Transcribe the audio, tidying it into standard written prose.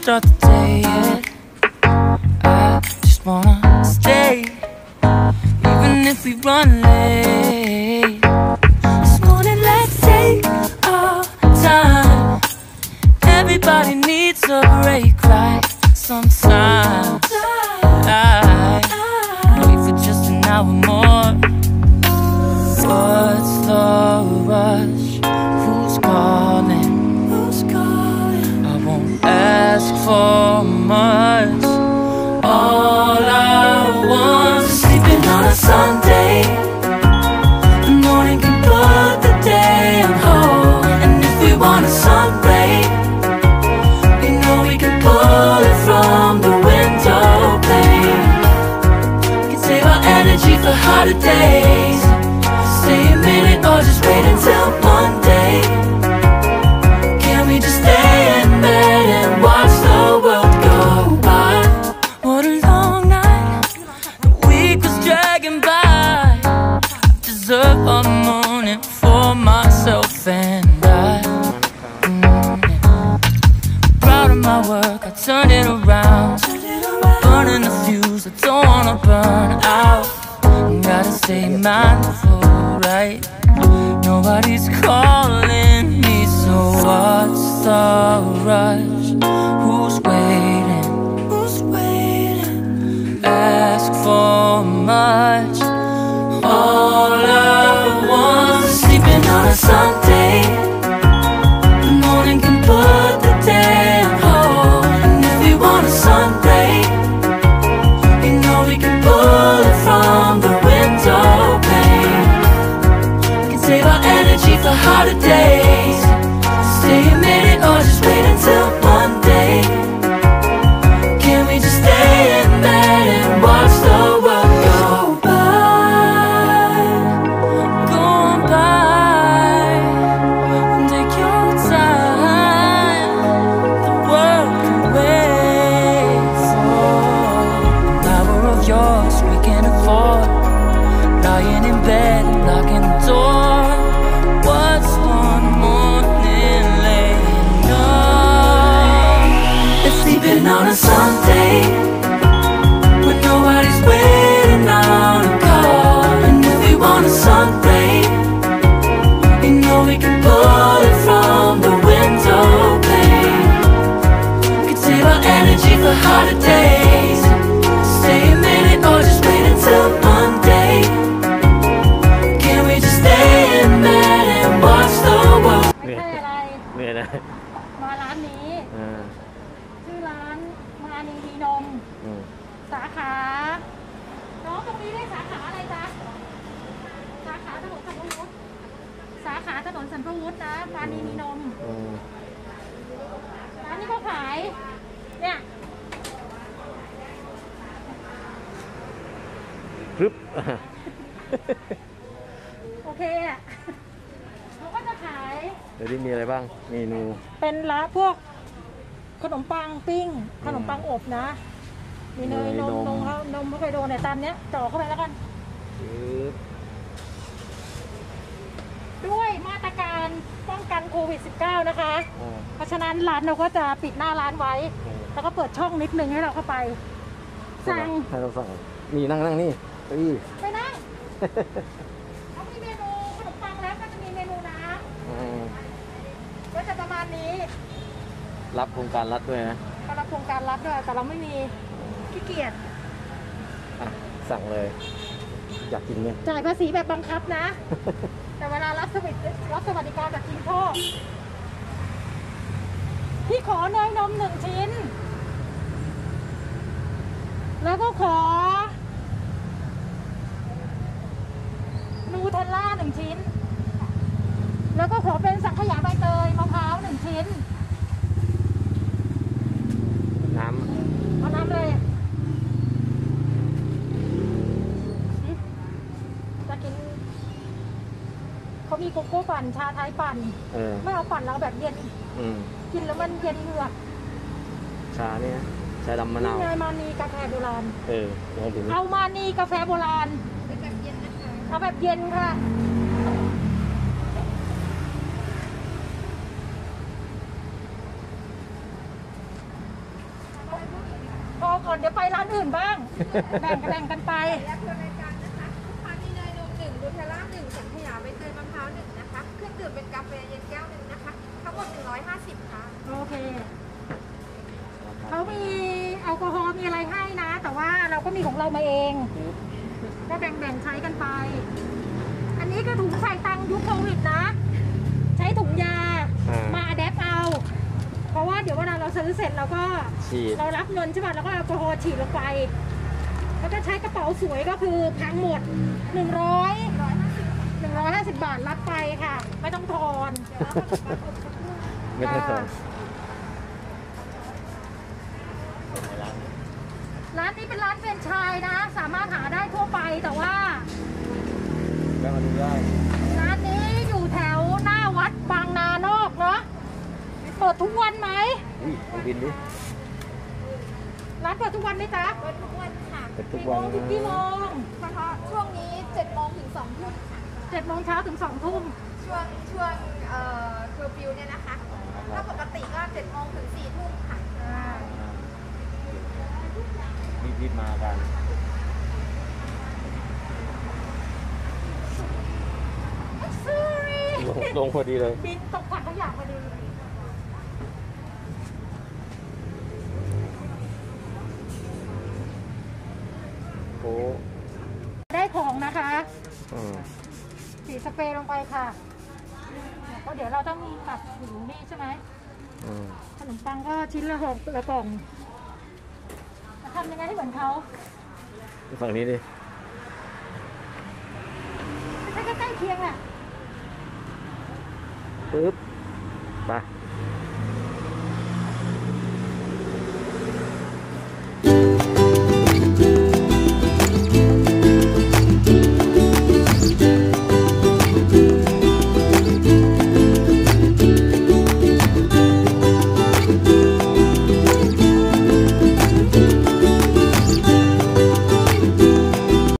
start the day yet. I just wanna stay, even if we run late. This morning, let's take our time. Everybody needs a break, right? Sometimes I wait for just an hour more. What's the rush? Who's calling? I won't ask for much. All I want is sleeping on a Sunday. The morning can put the day on hold. And if we want a sun ray, we know we can pull it from the window pane. We can save our energy for harder days. Stay a minute or just wait until Monday. Can we just stay in bed and watch the world go by? What a long night, the week was dragging by. I deserve a morning for myself and I. Proud of my work, I turned it around. I'm burning the fuse, I don't wanna burn out. Gotta stay mindful, right? Nobody's calling me, so what's the rush? Who's waiting? Ask for much. All I want is sleeping on a Sunday. The morning can put the day on hold. And if we want a sun ray, you know we can pull it from the window pane. We can save our energy for harder days. Stay a minute or just wait until Monday. Can we just stay in bed and watch the world go by? Go on by, take your time. The world can wait for an hour of yours we can afford. Lying in bed and locking the door. What's one morning laying up? It's sleeping on a Sunday when nobody's waiting on a call. And if we want a sun ray, you know we can pull it from the window pane. We can save our energy for harder days. Stay a minute or just wait until Monday. Can we just stay in bed and watch the world? ไม่ใช่อะไรเนี่ยนะมาร้านนี้ ชื่อร้านมานีมีนม สาขาน้องตรงนี้ได้สาขาอะไรจ๊ะสาขาถนนสัมภวุฒิสาขาถนนสัมภวุฒินะมานีมีนมร้านนี้เขาขายเนี่ยปึ๊บโอเคอ่ะเขาก็จะขายเดี๋ยวนี้มีอะไรบ้างเมนูเป็นร้านพวกขนมปังปิ้งขนมปังอบนะมีเนยนมนมไม่เคยโดนเนี่ยตามเนี้ยจ่อเข้าไปแล้วกันด้วยมาตรการป้องกันโควิด -19 นะคะเพราะฉะนั้นร้านเราก็จะปิดหน้าร้านไว้แล้วก็เปิดช่องนิดนึงให้เราเข้าไปสั่งให้เราสั่งมีนั่งนี่ไปนั่งเขามีเมนูขนมปังแล้วก็จะมีเมนูน้ำก็จะประมาณนี้รับโครงการรัฐด้วยนะก็รับโครงการรับด้วยแต่เราไม่มีขี้เกียจสั่งเลยอยากกินเนี่ยจ่ายภาษีแบบบังคับนะ แต่เวลารับสวัสดิการจากกินโทษพี่ขอเนยนม1 ชิ้นแล้วก็ขอนูเทลล่า1 ชิ้นแล้วก็ขอเป็นสังขยาใบเตยมะพร้าว1 ชิ้นน้ำเอาน้ำเลยจะกินเขามีโกโก้ปั่นชาไทยปั่นไม่เอาปั่นแล้วแบบเย็นกินแล้วมันเย็นเหงือกชาเนี่ยชาดำมะนาวนี่ไงมานีกาแฟโบราณเอามานีกาแฟโบราณเอาแบบเย็นค่ะอานอื่นบ้าง แบ่งกันไปและเพื่อนรายการนะคะลูกค้ามีเนยนม1นูเทลล่า1สังขยาใบเตยมะพร้าว1นะคะเครื่องดื่มเป็นกาแฟเย็นแก้ว1นะคะทั้งหมด150ค่ะโอเคเขามีแอลกอฮอล์มีอะไรให้นะ แต่ว่าเราก็มีของเรามาเอง ก็แบ่งใช้กันไป อันนี้ก็ถุงใส่ตังค์ยุคโควิดนะ ใช้ถุงยามาอะแดปเอา เพราะว่าเดี๋ยวเวลาเราซื้อเสร็จเราก็ฉีดเรารับเงินใช่ป่ะแล้วก็แอลกอฮอล์ฉีดลงไป แล้วก็ใช้กระเป๋าสวยก็คือพังหมด150 บาทรับไปค่ะ ไม่ต้องทอนไม่ได้ส่งร้านนี้เป็นร้านแฟรนไชส์นะ สามารถหาได้ทั่วไปแต่ว่าแล้วมาดูได้ร้านนี้อยู่แถวหน้าวัดบางนานอกเนาะเปิดทุกวันไหมอุ้ยลองบินดิร้านเปิดทุกวันไหมจ๊ะเปิดทุกวันค่ะเป็นทุกกี่โมวันงถึงกี่โมงเฉพาะช่วงนี้7โมงถึง2ทุ่มค่ะ 7 โมงเช้าถึง 2 ทุ่มช่วงเคอร์ฟิวเนี่ยนะคะถ้าปกติก็7โมงถึง4ทุ่มค่ะรีบมากัน sorry ลงพอดีเลยบินตกถังขยะพอดีโอ้ได้ของนะคะอืมสีสเปรย์ลงไปค่ะก็เดี๋ยวเราต้องตัดหูนี่ใช่ไหมอืมขนมปังก็ชิ้นละ6 ละกล่องจะทำยังไงให้เหมือนเขาฝั่งนี้ดิไม่ใช่ใกล้ๆเคียงแหละปึ๊บไป